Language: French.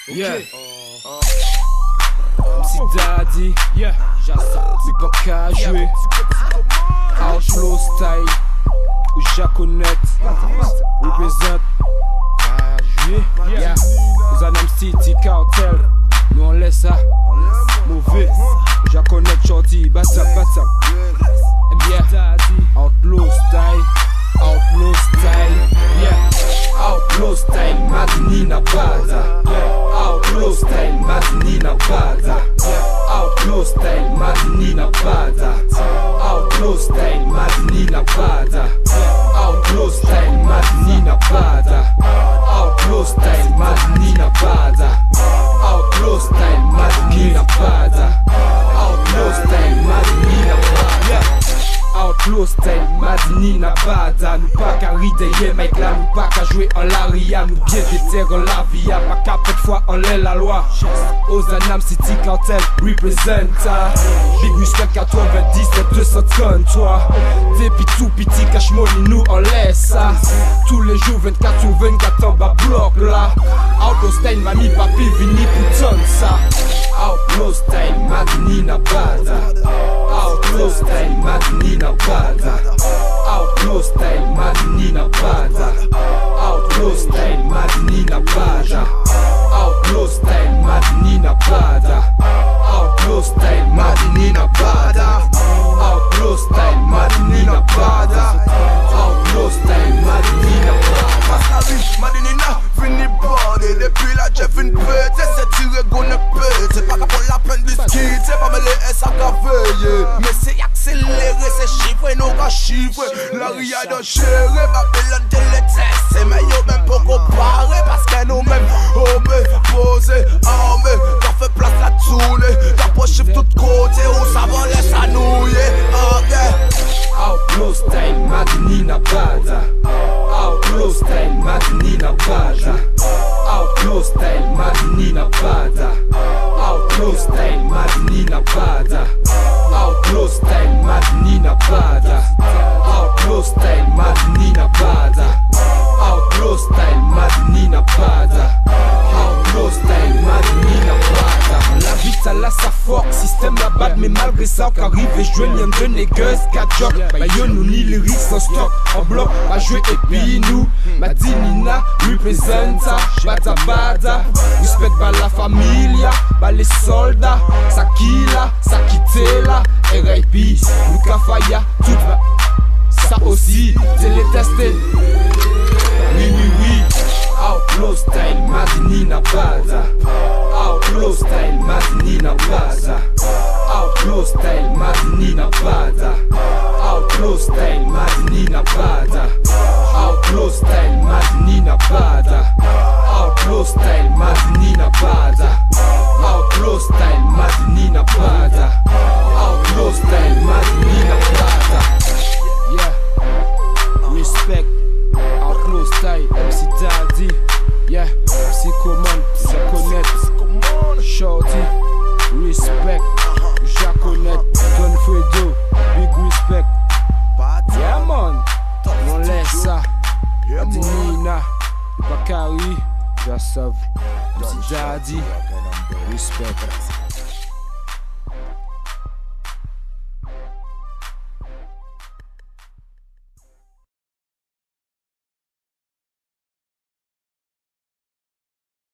Yeah. MC Daddy, yeah. C'est pas qu'à jouer. Outlaw style, ou Jaconet, represent. Yeah. Zanam City Cartel, nous on laisse ça. Mauvais, Jaconet shorty, batsap. Yeah. Outlaw style, yeah. Outlaw style, Madini na bada. Outlaw style, Madini na bada. Outlaw style, Madini na bada. Outlaw style, Madini na bada. Outlaw style, Madini na bada. Outlaw style, Madini na bada. Outlaw style, Madini na bada. Outlaw style, Madini na bada. Outlaw style, Madini na bada. Nous pas qu'à rider, mec là, nous pas qu'à jouer en l'aria. Nous bien déterre en la via, pas qu'à peu de fois en l'air la loi. Ozanam City Cartel, representa. Big respect 97 233. Depuis tout petit cash money, nous on laisse ça. Tous les jours 24 sur 24 en bas bloc là. Outlaw style, mamie, papi, vini pour tonne ça. Outlaw style, Madini na bada. Outlaw style, Madini na bada. Outlaw style, Madini na bada. Outlaw style, Madini na bada. Outlaw style, Madini na bada. Outlaw style, Madini na bada. Outlaw style, Madini na bada. Outlaw style, Madini na bada. Madini na fini bordé. Depuis la Jeff une pète. C'est tiré qu'on ne pète. C'est pas pour la peine de ski. C'est pas me laisser à veiller. Mais c'est accéléré, c'est chiffré, nous qu'à chiffrer. La ria de chérie, Babylone télétest. C'est meilleur même pour comparer. Parce que nous-mêmes, posé, armé. T'as fait place à tourner. T'as pas chiffre tout côté. Où ça va laisser à nouiller. Outlaw style, Madini na bada. Outlaw style, Madini na bada. Outlaw style, Madini na bada. Outlaw style, Madini na bada. Outlaw style, Madini na bada. Outlaw style, Madini na bada. Outlaw style, Madini na bada. Outlaw style, Madini na bada. La vie ça la sa force, système la bad mais malgré ça on arrive et joignent de négueuse, 4 job. Bah yo nous ni lyrics en stock, en bloc, pas jouer et puis nous. Madini na representa, bada bada. Respect par la familia, par les soldats. Sakila, Sakitela, R.I.P. Lukafaya, tout va. Ça aussi, télétesté. Oui. Outlaw style, Madini na bada. Outlaw style, Madini na bada. Outlaw style, Madini na bada. Outlaw style, Madini na bada. Outlaw style, Madini na bada. Outlaw style, Madini na bada. Outlaw style, Madini na bada. Outlaw style, Madini na bada. Yeah, respect. Outlaw style, MC Daddy. Yeah, MC Common, Jaconet, Shorty, respect, Jaconet, Don Fredo, big respect. Yeah man, on laisse ça. Madinina, Bakari, Jassav, MC Daddy, respect.